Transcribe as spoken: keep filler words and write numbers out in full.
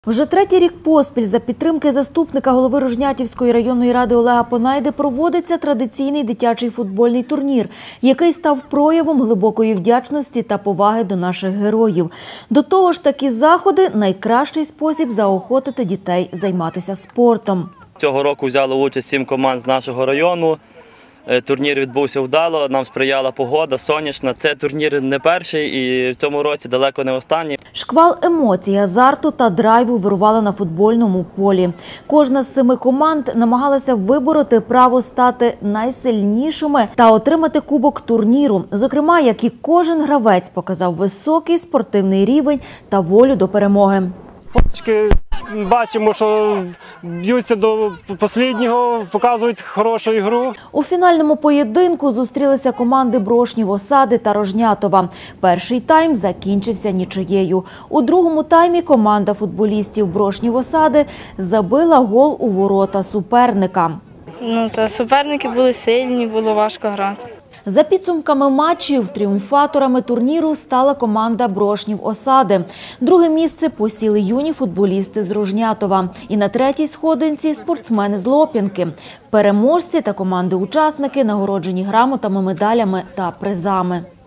Вже третій рік поспіль за підтримки заступника голови Рожнятівської районної ради Олега Понайди проводиться традиційний дитячий футбольний турнір, який став проявом глибокої вдячності та поваги до наших героїв. До того ж, такі заходи – найкращий спосіб заохотити дітей займатися спортом. Цього року взяли участь сім команд з нашого району. Турнір відбувся вдало, нам сприяла погода, сонячна. Це турнір не перший і в цьому році далеко не останній. Шквал емоцій, азарту та драйву вирували на футбольному полі. Кожна з семи команд намагалася вибороти право стати найсильнішими та отримати кубок турніру. Зокрема, як і кожен гравець показав високий спортивний рівень та волю до перемоги. Хлопчики бачимо, що б'ються до останнього, показують хорошу ігру. У фінальному поєдинку зустрілися команди Брошнів-Осади та Рожнятова. Перший тайм закінчився нічиєю. У другому таймі команда футболістів Брошнів-Осади забила гол у ворота суперника. Ну, та суперники були сильні, було важко грати. За підсумками матчів, тріумфаторами турніру стала команда Брошнів-Осади. Друге місце посіли юні футболісти з Рожнятова. І на третій сходинці – спортсмени з Лоп'янки. Переможці та команди-учасники нагороджені грамотами, медалями та призами.